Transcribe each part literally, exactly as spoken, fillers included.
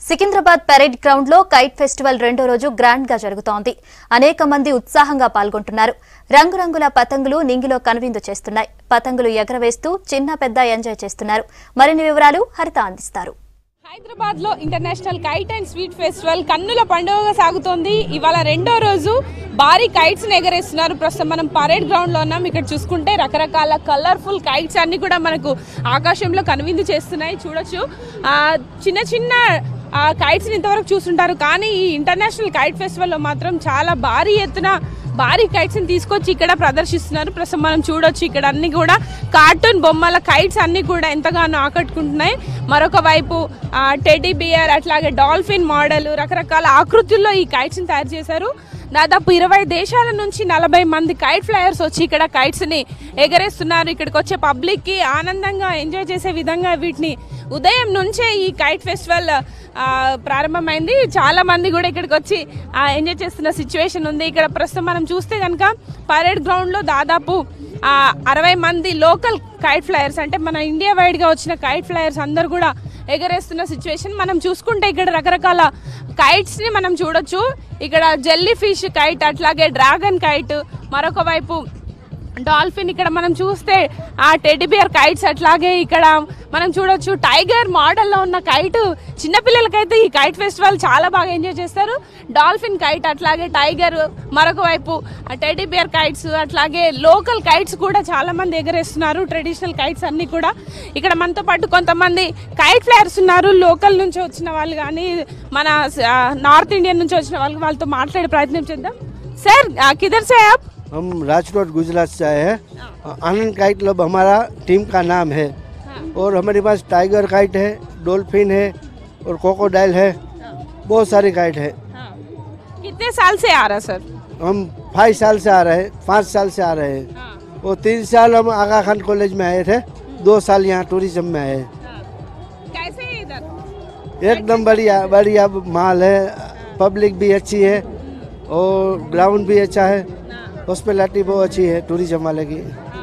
Secunderabad parade ground లో kite festival రెండో రోజు గ్రాండ్ గా జరుగుతోంది. అనేక మంది ఉత్సాహంగా పాల్గొంటున్నారు. రంగురంగుల పతంగులు నింగిలో కనువిందు చేస్తున్నాయి. పతంగులు ఎగరవేస్తూ చిన్న పెద్ద ఎంజాయ్ చేస్తున్నారు. మరిన్ని వివరాలు హరిత అందిస్తారు. హైదరాబాద్ లో international kite and sweet festival కన్నుల పండుగగా సాగుతోంది. ఇవాళ రెండో రోజు భారీ కైట్స్ ఎగరేస్తున్నారు. ప్రస్తుతం మనం పరేడ్ గ్రౌండ్ లో ఉన్నాం. ఇక్కడ చూసుకుంటే రకరకాల కలర్ఫుల్ కైట్స్ అన్ని కూడా మనకు ఆకాశంలో కనువిందు చేస్తున్నాయి. చూడొచ్చు చిన్న చిన్న కైట్స్ ఇంతవరకు చూస్తుంటారు, కానీ ఈ ఇంటర్నేషనల్ కైట్ ఫెస్టివల్ లో మాత్రం చాలా భారీ ఎత్తున భారీ కైట్స్ ని తీసుకొచ్చి ఇక్కడ ప్రదర్శిస్తున్నారు. ప్రస్తుతం మనం చూడొచ్చు ఇక్కడ అన్ని కూడా కార్టూన్ బొమ్మల కైట్స్ అన్ని కూడా ఎంతగానో ఆకట్టుకుంటున్నాయి. మరొక వైపు టెడ్డీ బియర్, అట్లాగే డాల్ఫిన్ మోడల్, రకరకాల ఆకృతుల్లో ఈ కైట్స్ ని తయారు చేశారు. దాదాపు ఇరవై దేశాల నుంచి నలభై మంది కైట్ ఫ్లయర్స్ వచ్చి ఇక్కడ కైట్స్ ని ఎగరేస్తున్నారు. ఇక్కడికి వచ్చే పబ్లిక్ కి ఆనందంగా ఎంజాయ్ చేసే విధంగా వీటిని ఉదయం నుంచే ఈ కైట్ ఫెస్టివల్ ప్రారంభమైంది. చాలా మంది కూడా ఇక్కడికి వచ్చి ఎంజాయ్ చేస్తున్న సిచ్యువేషన్ ఉంది. ఇక్కడ ప్రస్తుతం మనం చూస్తే కనుక పరేడ్ గ్రౌండ్ లో దాదాపు అరవై మంది లోకల్ కైట్ ఫ్లయర్స్, అంటే మన ఇండియా వైడ్ గా వచ్చిన కైట్ ఫ్లయర్స్ అందరు కూడా ఎగరేస్తున్న సిచ్యువేషన్ మనం చూసుకుంటే ఇక్కడ రకరకాల కైట్స్ ని మనం చూడొచ్చు. ఇక్కడ జెల్లీ ఫిష్ కైట్, అట్లాగే డ్రాగన్ కైట్, మరొక వైపు డాల్ఫిన్, ఇక్కడ మనం చూస్తే ఆ టెడ్డీ బియర్ కైట్స్, అట్లాగే ఇక్కడ మనం చూడొచ్చు టైగర్ మోడల్లో ఉన్న కైట్. చిన్నపిల్లలకైతే ఈ కైట్ ఫెస్టివల్ చాలా బాగా ఎంజాయ్ చేస్తారు. డాల్ఫిన్ కైట్, అట్లాగే టైగర్, మరొక వైపు టెడ్డీ బియర్ కైట్స్, అట్లాగే లోకల్ కైట్స్ కూడా చాలా మంది ఎగరేస్తున్నారు. ట్రెడిషనల్ కైట్స్ అన్ని కూడా ఇక్కడ మనతో పాటు కొంతమంది కైట్ ఫ్లయర్స్ ఉన్నారు. లోకల్ నుంచి వచ్చిన వాళ్ళు కానీ మన నార్త్ ఇండియన్ నుంచి వచ్చిన వాళ్ళు, వాళ్ళతో మాట్లాడే ప్రయత్నం చేద్దాం. సార్ కిధర్ సే ఆప్? हम राजकोट गुजरात से आए हैं। आनंद काइट क्लब हमारा टीम का नाम है। और हमारे पास टाइगर काइट है, डॉल्फिन है और क्रोकोडाइल है। बहुत सारी काइट है। कितने साल से आ रहा सर? हम फाइव साल से आ रहे हैं, पाँच साल से आ रहे हैं। और तीन साल हम आगा खान कॉलेज में आए थे, दो साल यहाँ टूरिज्म में आए। कैसे है इधर? एकदम बढ़िया बढ़िया माल है, पब्लिक भी अच्छी है और ग्राउंड भी अच्छा है। हॉस्पिटलिटी बहुत अच्छी है टूरिज्म वाले की।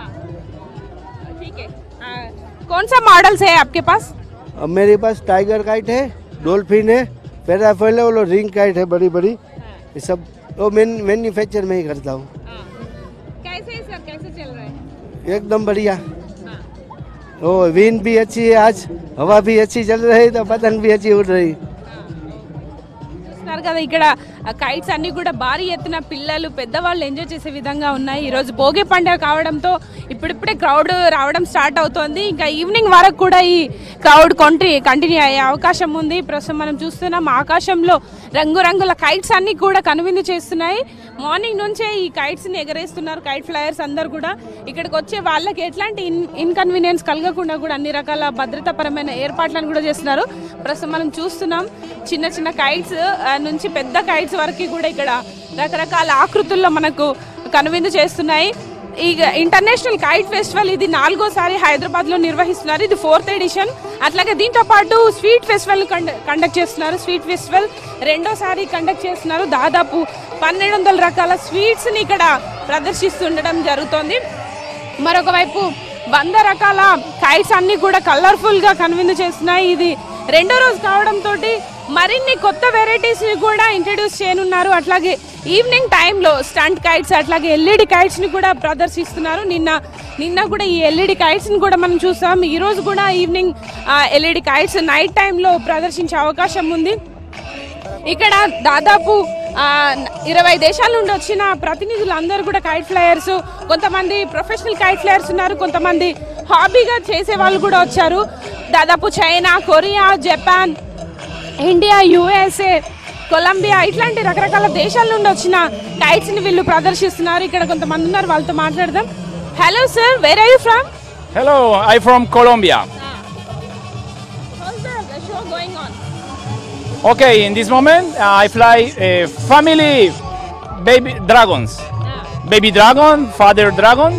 ठीक है, कौन सा मॉडल्स है आपके पास? अब मेरे पास टाइगर काइट है, डॉल्फिन है, पैराफॉल है और रिंग काइट है बड़ी बड़ी। ये सब वो मैन मैन्युफैक्चर में ही करता हूँ। कैसे सर, कैसे चल रहा है? एकदम बढ़िया। ओ विंड भी अच्छी है, आज हवा भी अच्छी चल रही, तो पतंग भी अच्छी उड़ रही। కదా ఇక్కడ కైట్స్ అన్ని కూడా భారీ ఎత్తున పిల్లలు పెద్దవాళ్ళు ఎంజాయ్ చేసే విధంగా ఉన్నాయి. ఈ రోజు భోగి పండుగ కావడంతో ఇప్పుడిప్పుడే క్రౌడ్ రావడం స్టార్ట్ అవుతోంది. ఇంకా ఈవినింగ్ వరకు కూడా ఈ క్రౌడ్ కొంటి కంటిన్యూ అయ్యే అవకాశం ఉంది. ప్రస్తుతం మనం చూస్తున్నాం ఆకాశంలో రంగురంగుల కైట్స్ అన్ని కూడా కనువిందు చేస్తున్నాయి. మార్నింగ్ నుంచే ఈ కైట్స్ ని ఎగరేస్తున్నారు కైట్ ఫ్లయర్స్ అందరు కూడా. ఇక్కడికి వచ్చే వాళ్ళకి ఎట్లాంటి ఇన్ ఇన్కన్వీనియన్స్ కలగకుండా కూడా అన్ని రకాల భద్రతాపరమైన ఏర్పాట్లను కూడా చేస్తున్నారు. ప్రస్తుతం మనం చూస్తున్నాం చిన్న చిన్న కైట్స్ నుంచి పెద్ద కైట్స్ వరకు కూడా ఇక్కడ రకరకాల ఆకృతుల్లో మనకు కనువిందు చేస్తున్నాయి. ఈ ఇంటర్నేషనల్ కైట్ ఫెస్టివల్ ఇది నాలుగోసారి హైదరాబాద్ లో నిర్వహిస్తున్నారు. ఇది ఫోర్త్ ఎడిషన్. అట్లాగే దీంతో పాటు స్వీట్ ఫెస్టివల్ కండక్ట్ చేస్తున్నారు. స్వీట్ ఫెస్టివల్ రెండోసారి కండక్ట్ చేస్తున్నారు. దాదాపు పన్నెండు వందల రకాల స్వీట్స్ ని ఇక్కడ ప్రదర్శిస్తుండడం జరుగుతోంది. మరొక వైపు వంద రకాల కైట్స్ అన్ని కూడా కలర్ఫుల్ గా కనువిందు చేస్తున్నాయి. ఇది రెండో రోజు కావడంతో మరిన్ని కొత్త వెరైటీస్ ని కూడా ఇంట్రడ్యూస్ చేయనున్నారు. అట్లాగే ఈవినింగ్ టైంలో స్టంట్ కైట్స్, అట్లాగే ఎల్ఈడి కైట్స్ ని కూడా ప్రదర్శిస్తున్నారు. నిన్న నిన్న కూడా ఈ ఎల్ఈడి కైట్స్ ని కూడా మనం చూసాం. ఈ రోజు కూడా ఈవినింగ్ ఎల్ఈడి కైట్స్ నైట్ టైంలో ప్రదర్శించే అవకాశం ఉంది. ఇక్కడ దాదాపు ఇరవై దేశాల నుండి వచ్చిన ప్రతినిధులు అందరూ కూడా కైట్ ఫ్లయర్స్, కొంతమంది ప్రొఫెషనల్ కైట్ ఫ్లయర్స్ ఉన్నారు, కొంతమంది హాబీగా చేసే వాళ్ళు కూడా వచ్చారు. దాదాపు China, Korea, Japan, India, USA, Colombia ఇట్లాంటి రకరకాల దేశాల నుండి వచ్చిన కైట్స్ ని వీళ్ళు ప్రదర్శిస్తున్నారు. ఇక్కడ కొంతమంది ఉన్నారు, వాళ్ళతో మాట్లాడదాం. Hello sir, where are you from? Hello, I from Colombia. Okay, in this moment uh, I fly a family baby dragons, yeah. Baby dragon, father dragon,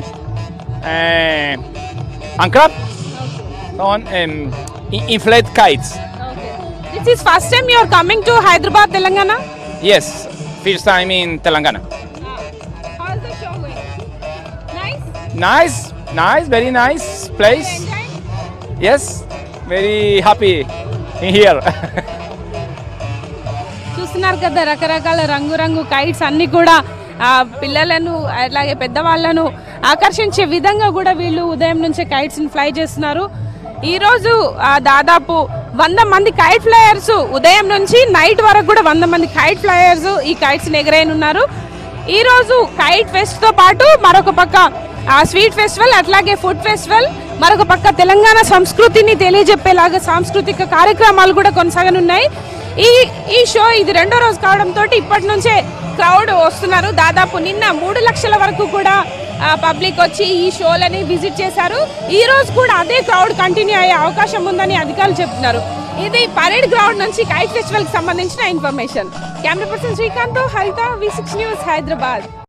uh, and crab, okay. On um, inflate kites. Okay. This is first time you are coming to Hyderabad, Telangana? Yes, first time in Telangana. Yeah. How is the show going? Nice? Nice, nice, very nice place. Are you enjoying? Yes, very happy in here. చూస్తున్నారు కదా రకరకాల రంగురంగు kites అన్ని కూడా ఆ పిల్లలను అలాగే పెద్దవాళ్ళను ఆకర్షించే విధంగా కూడా వీళ్ళు ఉదయం నుంచే కైట్స్ ని ఫ్లై చేస్తున్నారు. ఈ రోజు దాదాపు వంద మంది కైట్ ఫ్లైయర్స్ ఉదయం నుంచి నైట్ వరకు కూడా వంద మంది కైట్ ఫ్లైయర్స్ ఈ కైట్స్ ని ఎగరేయనున్నారు. ఈ రోజు కైట్ ఫెస్ట్ తో పాటు మరొక పక్క స్వీట్ ఫెస్టివల్ అట్లాగే ఫుడ్ ఫెస్టివల్, మరొక పక్క తెలంగాణ సంస్కృతిని తెలియజెప్పేలాగా సాంస్కృతిక కార్యక్రమాలు కూడా కొనసాగనున్నాయి. ఈ ఈ షో ఇది రెండో రోజు కావడంతో ఇప్పటి నుంచే క్రౌడ్ వస్తున్నారు. దాదాపు నిన్న మూడు లక్షల వరకు కూడా పబ్లిక్ వచ్చి ఈ షోలని విజిట్ చేశారు. ఈ రోజు కూడా అదే క్రౌడ్ కంటిన్యూ అయ్యే అవకాశం ఉందని అధికారులు చెప్తున్నారు. ఇది పరేడ్ గ్రౌండ్ నుంచి కైట్ ఫెస్టివల్ కి సంబంధించిన ఇన్ఫర్మేషన్. కెమెరా పర్సన్ శ్రీకాంత్, హరిత, వి సిక్స్ న్యూస్, హైదరాబాద్.